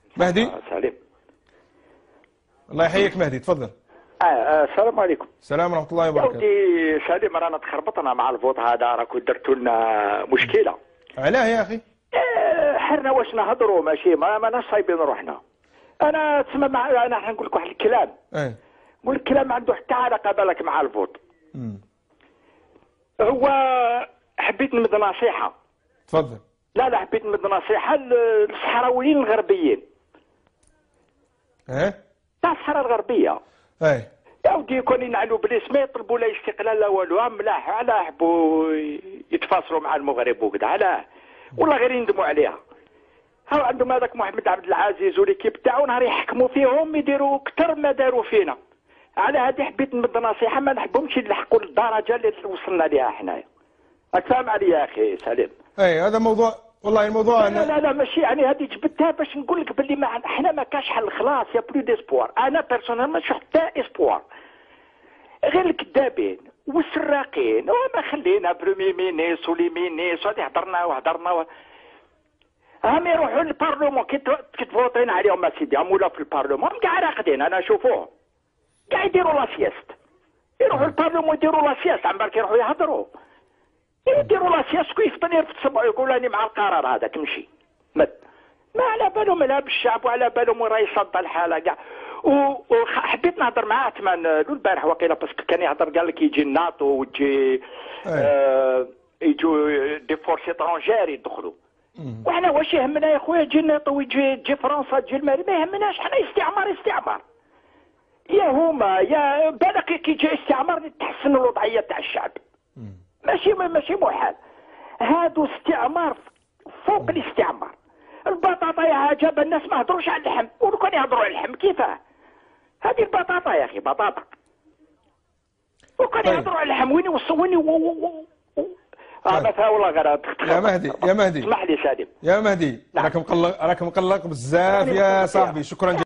مهدي. سليم. الله يحييك مهدي، تفضل. السلام عليكم. السلام ورحمة الله وبركاته. ودي سليم، رانا تخربطنا مع الفوت هذا، راكو درتوا لنا مشكلة. علاه يا أخي؟ حنا واش نهضروا ماشي ماناش صايبين روحنا. أنا تسمى أنا نقول لك واحد الكلام. نقول لك كلام عنده حتى علاقة بالك مع الفوت. هو حبيت نمد نصيحة. تفضل. لا حبيت نمد نصيحة للصحراويين الغربيين. تاع الصحراء الغربية. يا ودي يكون ينعلوا بليس ما يطلبوا لا استقلال لا والو، ملاح علاه حبوا يتفاصلوا مع المغرب وكذا، علاه والله غير يندموا عليها. هاو عندهم هذاك محمد عبد العزيز وليكيب تاعو نهار يحكموا فيهم يديروا اكثر ما داروا فينا. على هذه حبيت نمد نصيحه، ما نحبهمش يلحقوا للدرجه اللي وصلنا ليها حنايا. راك فاهم عليا يا اخي سليم؟ هذا موضوع، والله الموضوع لا ماشي يعني هذه جبتها باش نقول لك باللي احنا ما كاش حل خلاص، يا بلو ديسبوار. انا بيرسونيل ما شفت حتى اسبوار، غير الكذابين والسراقين. وما خلينا برومي مينيس ولي مينيس هذه هضرنا هم يروحوا للبارلمون كي تفوتين عليهم اسيدي، هم ولا في البارلمون كاع راقدين. انا شوفوه كاع يديروا لا سياست، يروحوا للبارلمون يديروا لا سياست، عمرك يروحوا يهضروا يديروا لا سياست كيف بنير في الصبع يقول راني مع القرار هذا تمشي. ما على بالهم لا بالشعب وعلى بالهم وين راه يصدى الحاله كاع. وحبيت نهضر معاه تمان البارح وقيله باسكو كان يهضر قال لك يجي الناتو ويجي يجوا دي فورس اترونجير يدخلوا. وحنا واش يهمنا يا خويا يجي الناتو ويجي فرنسا تجي المغرب؟ ما يهمناش، حنا استعمار. يا هما يا بالك كي يجي استعمار تحسن الوضعيه تاع الشعب. ماشي محال. هادو استعمار فوق الاستعمار. البطاطا يا عجب الناس ما هضروش على اللحم، ولو كان يهضروا على اللحم كيفاه؟ هذه البطاطا يا اخي بطاطا. وكان يهضروا على اللحم وين يوصلوني هذا فيها والله غير يا مهدي اسمح لي سالم. يا مهدي راك مقلق بزاف يا صاحبي. شكرا جزيلا.